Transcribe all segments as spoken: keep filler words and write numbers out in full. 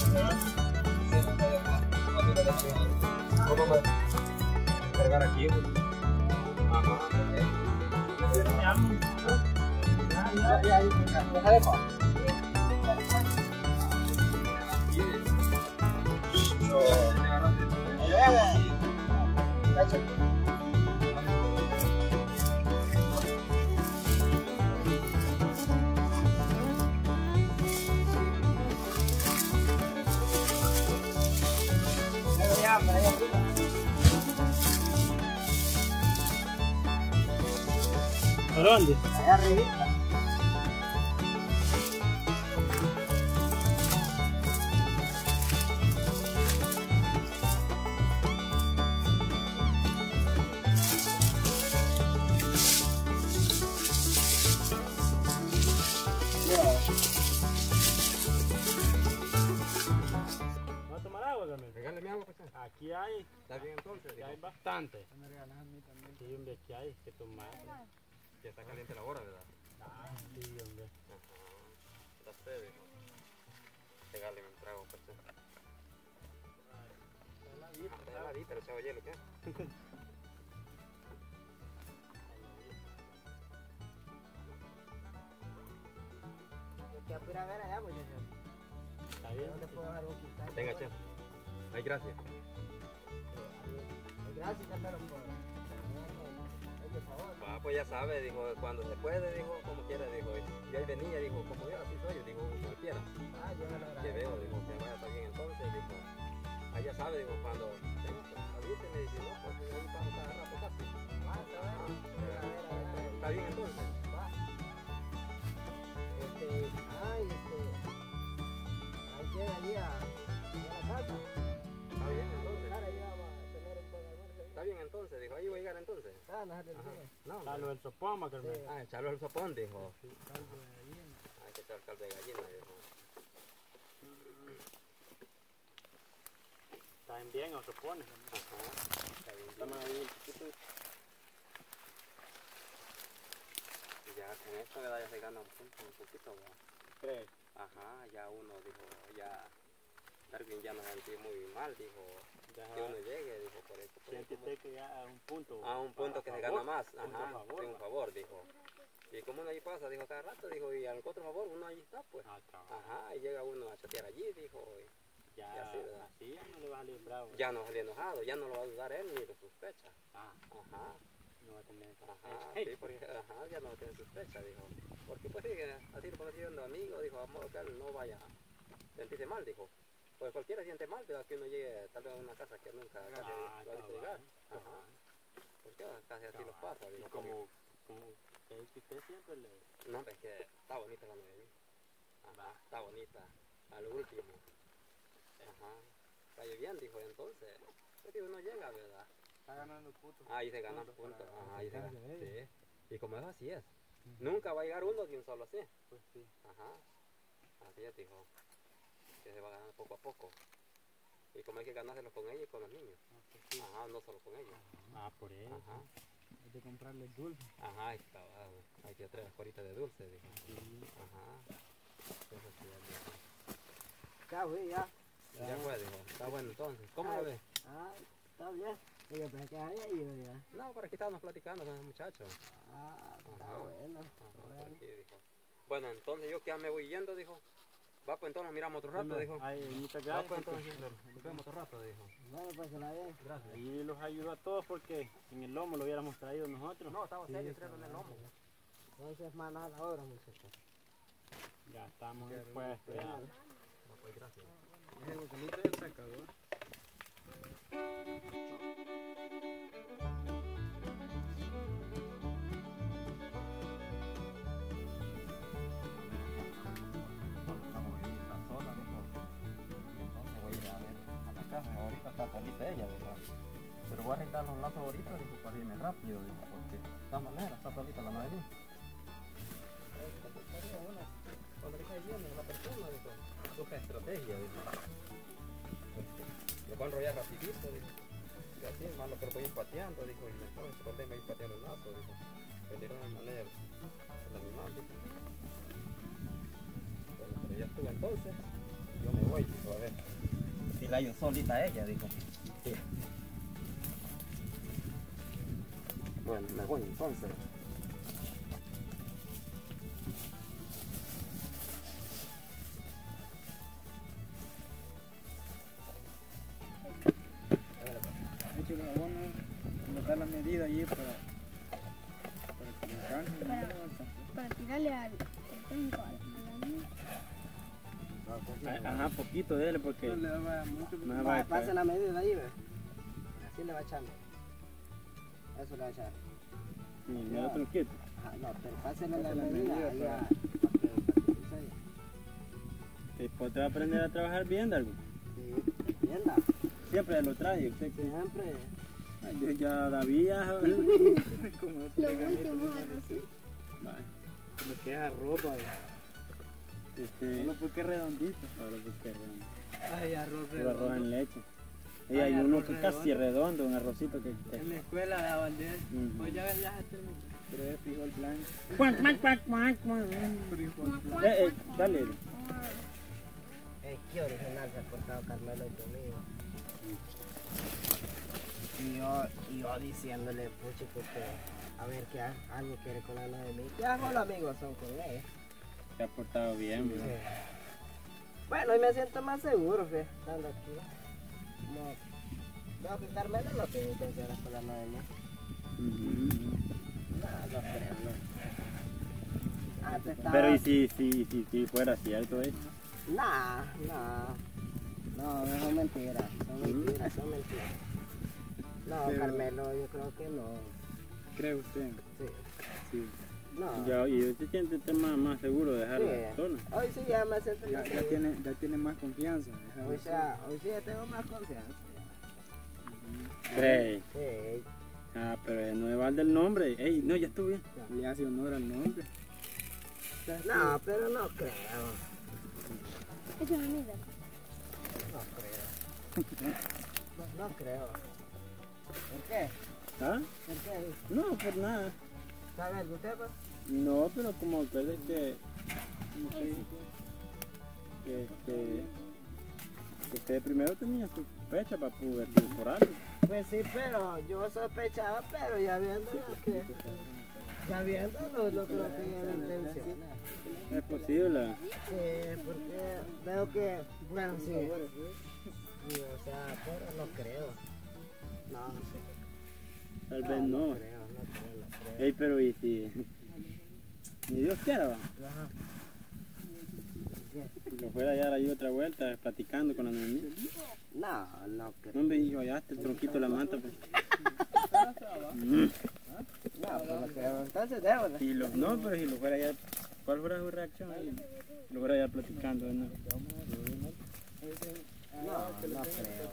¿Cómo me cargar aquí? Ajá. Ya, ya, ya, deja de pa. ¿Por dónde? Allá arriba. ¿Va a tomar agua también? Regálame agua, pues. Aquí hay. Está bien entonces. Aquí hay bastante. Me regalas a mí también. Sí, hombre, aquí hay que tomar. Ya está caliente la hora, ¿verdad? Ah, sí, hombre. Ajá. Da sed, hijo. Regálame un trago, pues. Está heladita, pero echaba hielo, ¿qué? Que apura a ver allá, muchachos. Está bien. No te puedo dejar un quintal. Venga, chef. Ay, gracias. Gracias, pero por por favor. Ah, pues ya sabe, dijo, cuando se puede, dijo, como quiera, dijo. Y ahí venía, dijo, como yo, así soy, dijo, cualquiera. Ah, yo me lo Que agradezco. veo, dijo, que vaya a estar bien entonces, dijo. Ahí ya sabe, dijo, cuando venga, pues avíseme, dice, no, pues ahí paso cada rato casi. Ah, está bien. A ver, a ver, a ver. Está bien entonces. Va. Este, ay, este. Ahí llega allí a, a la casa. Está bien entonces. Claro, ahí vamos a tener un buen almuerzo. Está bien entonces, dijo, ahí voy a llegar entonces. Ah, no se te Ajá. olvide. No, Ah, lo del sopoma, Carmen. Sí. ah, echarlo al sopón, dijo. Caldo de gallina. Hay que echar caldo de gallina, dijo. Está bien, o sopone. Ajá. Está bien, Estamos bien. ahí un poquito. Y ya con esto, ¿verdad? Ya se gana un, punto, un poquito, ¿verdad? ¿Crees? Ajá, ya uno dijo, ya Darwin ya no se sentía muy mal, dijo, Ya que uno llegue, dijo, por eso. por siente eso, usted que ya a un punto. a un punto a que se favor, gana más, punto ajá, a favor, de un va. favor, dijo. Y como uno ahí pasa, dijo, cada rato, dijo, y al otro favor, uno ahí está, pues. Ah, cabrón. Ajá, y llega uno a chatear allí, dijo, y Ya, ya sí, ¿verdad? así ya no le va a salir bravo. ya no salió enojado, ya no lo va a dudar él ni lo sospecha. Ah, Ajá, no va a tener. ajá, Hey, sí, porque, ajá, ya no tiene sospecha, dijo. Porque pues sí, así lo conociendo amigo, dijo, a modo que él no vaya a sentirse mal, dijo. Pues cualquiera siente mal, pero que uno llegue tal vez a una casa que nunca casi Ah, lo ha visto cabal, llegar. cabal. Ajá. Porque casi así los cabal. pasa, Y dijo. como, como es que usted siempre le. porque- No, es que está bonita la nueve. Ajá, está bonita. A lo último. Ajá. Está lloviendo, dijo, entonces. Pues digo, no llega, ¿verdad? Está ganando puntos. Ahí se ganan Puntos puntos. para Ajá, ahí se acercarse gana. a ella. Sí. Y como es así es. Nunca va a llegar uno de un solo así. Pues sí. Ajá. Así es, dijo. Que se va a ganar poco a poco. Y como hay que ganárselo con ella y con los niños. Ah, pues sí. Ajá, no solo con ellos. Ah, por eso. Ajá. Hay que comprarle dulce. Ajá, está, hay que traer coritas de dulce, dijo. Sí. Ajá. Eso sí, ya dijo. Ya, güey, ya. Ya fue, dijo. Está bueno entonces. ¿Cómo lo ves? Ah, está bien. Yo pensé que había ido ya. No, por aquí estábamos platicando con el muchacho. Ah, está Ajá. bueno. Ajá, por Bueno. aquí, dijo. Bueno, entonces yo que ya me voy yendo, dijo. Va, pues entonces nos miramos otro rato, dijo. Ay, muchas Va, gracias. pues porque- entonces nos vemos otro rato, dijo. Bueno, pues se la ve. Gracias. Ahí los ayudó a todos porque en el lomo lo hubiéramos traído nosotros. No, estaba Sí, serio, está tres en el lomo. Entonces, manos a la obra, muchachos. Ya estamos dispuestos. Ya. No, pues gracias. Estamos ahí en la zona, dijo. Entonces voy a ir a ver a la casa. Ahorita está solita ella, dijo. Pero voy a arreglar los lazos ahorita, dijo, para irme rápido, dijo, porque de esta manera está solita la madre. Cuando le cae bien a la persona, dijo, busca estrategia, dijo. Lo va a enrollar rapidito, dijo. Y así es malo que lo voy a ir pateando, dijo, y mejor el problema es ir pateando el lazo, dijo. Venir de manera el animal, dijo. Bueno, pero ya estuve entonces, yo me voy, dijo. dijo, a ver, si la ayudó solita ella, dijo. Sí. Bueno, me voy entonces. Échale abono, botar la medida allí para, para que le alcance. Para, para tirarle al tronco, a la Ajá, poquito dele porque No le daba mucho. no se va Va, a pase caer. la medida ahí, ve. Así le va echando. Eso le va a echar. Sí, me da tronquito. Ajá, no, pero pásele la Pase la medida medida ahí para- a- para que- para que enseñe. Después te va a aprender a trabajar bien, algo. Sí, entienda. Siempre lo trae usted. que- Siempre. Ay, yo ya David ya. Como Lo último, así. Vale. le queda ropa. Este, Solo porque es redondito. ahora porque es redondo. Ay, arroz Puro arroz en leche. Y Ay, hay uno arroz que es casi redondo, un arrocito que. que- En la escuela daban de él. Ujú. Pues ya, ya se terminó. Pero es frijol blanco. Cuac, cuac, cuac, cuac, cuac. Frijol blanco. Eh, eh, dale. Eh, qué original se ha portado Carmelo y conmigo. Y yo, y yo diciéndole, puchi, porque a ver qué ha- algo quiere con la de mí. Ya solo amigos son con ella. Se ha portado bien, Sí. ¿verdad? Bueno, y me siento más seguro, que estando aquí. No, veo que Carmelo no tiene intenciones con la de mí. Ujú. No, no creo, no. Antes estaba... Pero y si, si, si, si fuera cierto, ¿eh? Nah, nah. No, no son mentiras, son mentiras, son mentiras. No, Pero- Carmelo, yo creo que no. ¿Cree usted? Sí. Sí. No. Ya, y usted siente usted más, más seguro de dejarla Sí. sola. Hoy sí ya me siento Ya, más ya, seguro. tiene, ya tiene más confianza. deja Hoy, de- sea, hoy sí ya tengo más confianza. Cree. Sí. Ah, pero no es mal del nombre. Ey, no, ya estuvo bien. Le hace honor al nombre. No, pero no creo. Eso me mira. No creo. No, no creo. ¿Por qué? ¿Ah? ¿Por qué? No, por nada. ¿Sabe algo usted, pues? No, pero como que es que. ¿Cómo se dice? Que, que, que usted primero tenía su fecha para poder por algo. Pues sí, pero yo sospechaba, pero ya viendo lo que... Ya viendo lo, lo, lo que ella intenciona. Es posible. Sí, porque veo que... Bueno, sí. Sí, o sea, pero no creo. No, no sé. Tal vez no. No creo, no creo, no creo. Ey, pero y si. Ni Dios quiera, va. Ajá. Si lo fuera a dar ahí otra vuelta, platicando con la niña. No, no creo. No me dijo, ya te tronquito la manta, pues. Mm. No, pues no creo. Entonces déjalo. Y lo, no, pero si lo fuera ya, ¿cuál fuera su reacción ahí? Lo fuera ya platicando, ¿no? No, no creo.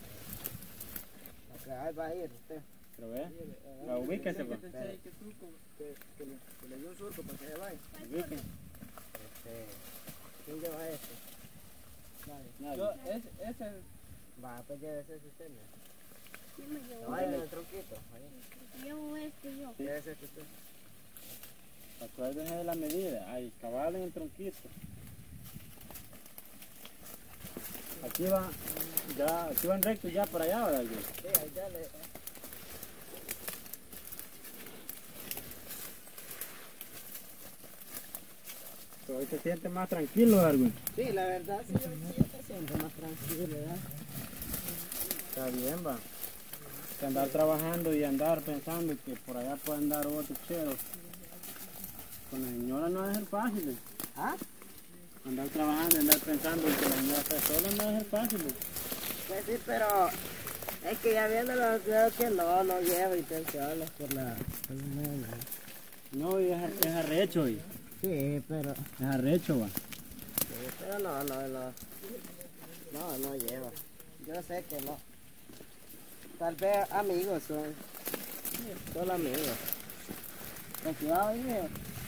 Ok, ahí va a ir usted. Pero ve, la ubíquense, pues. Que, tú, como- que, que le, que le dio un surco para que se vaya. Ubíquense. Este, ¿quién lleva este? Nadie. ese, ese Va, pues llévese ese usted. ¿no? Yo me No llevo vaya en este. el tronquito. vaya. Llevo este yo. Llévese este usted. Acuérdense de la medida. Ahí, cabal en el tronquito. Aquí va, ya, aquí van rectos ya para allá, ¿verdad? Sí, ahí ya le... Pero hoy se siente más tranquilo, Darwin. Sí, la verdad, sí, yo, sí, yo te siento más tranquilo, ¿verdad? Está bien, va. Que andar trabajando y andar pensando que por allá pueden dar otro chero. Con la señora no va a ser fácil. eh. ¿Ah? Andar trabajando y andar pensando que la señora está sola no va a ser fácil. eh. Pues sí, pero es que ya viéndolo creo que no, no lleva intenciones por la... por la nena. No, y es, ar- es arrecho, y Sí, pero... es arrecho, va. Sí, pero no, no, no. No, no lleva. Yo sé que no. Tal vez amigos son. Solo amigos. Con cuidado ahí, mío.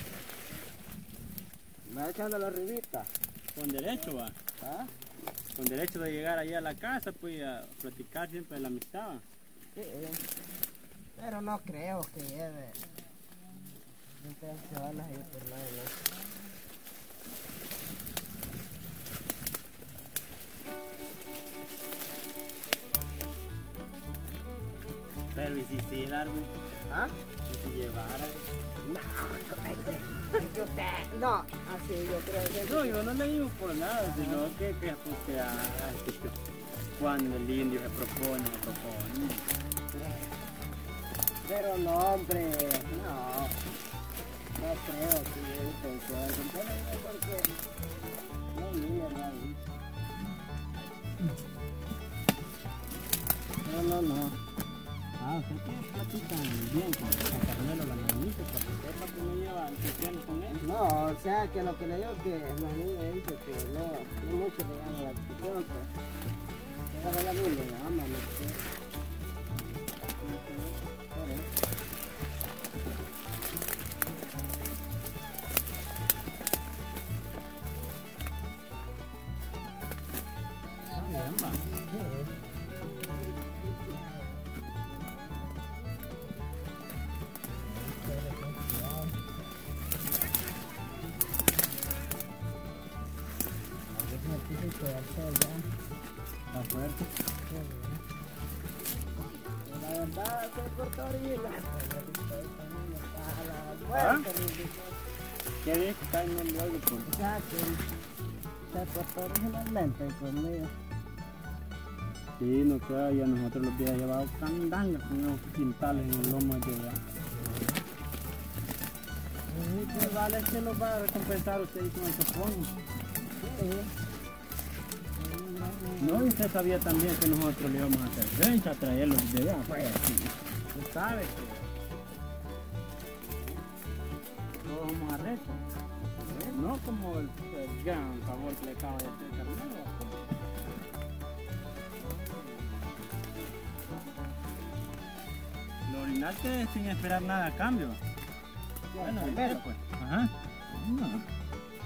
Me va echando la ribita. Con derecho, va. ¿Ah? Con derecho de llegar allá a la casa, pues, y a platicar siempre de la amistad. va. Sí. Pero no creo que lleve intenciones ahí por nada, ¿no? Pero ¿y si sí, Darwin? ¿Ah? ¿Y si llevara? No, que usted, no, así yo creo que No, yo no le digo por nada, sino que, que, pues, que, ah, que, que cuando el indio se propone, se propone. pero no, hombre, no, no creo que se pueda porque no viene nadie. No, no, no. Ah, ¿usted qué platican bien con San Carmelo, la manita, porque sepa que no lleva el cristiano con él? No, o sea, que lo que le digo es que la niña dice que no, no mucho le llama la atención, pues. Pero la niña le llama, no sé. Por eso. Está bien, va. Está fuerte. La verdad, se cortó ahorita. ¿Ah? ¿Qué dice que está en el hoyo? O sea, que se cortó originalmente conmigo. Sí, no queda, y a nosotros los días llevado candangas con unos quintales en el lomo de llevar. ¿Qué vale que nos va a recompensar usted con el sopón? No, y usted sabía también que nosotros le íbamos a hacer vencha, a traerlos de allá, pues así. Usted sabe que todos somos arrechos. No como el, el gran favor que le acaba de hacer Carmelo. Lo orinaste sin esperar nada a cambio. Bueno, Carmelo, pues. Ajá. No.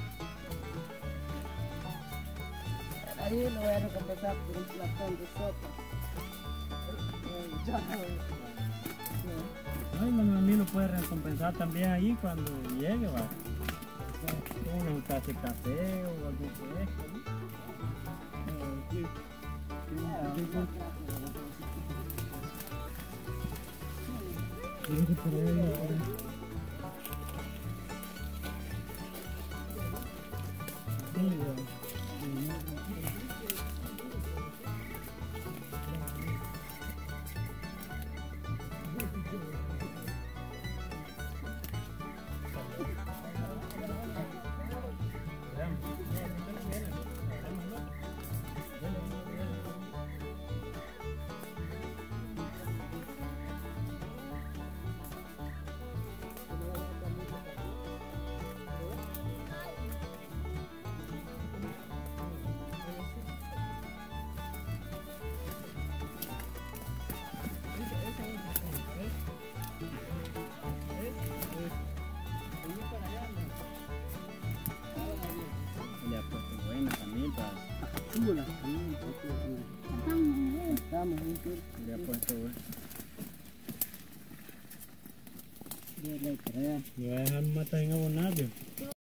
ahí lo voy a recompensar por un platón de sopa. Eh, ya no. Ay, mamá, a mí lo puede recompensar también ahí cuando llegue, va. Una taza de café o algo por esto, ¿no? Eh, sí. Sí, sí, sí. Yo creo que por ahí, ahora. Sí, ya. Le apuesto buena también para... Chula, también, porque estamos juntos. Le apuesto buena. Yo le creo. Le voy a dejar matar en abonar,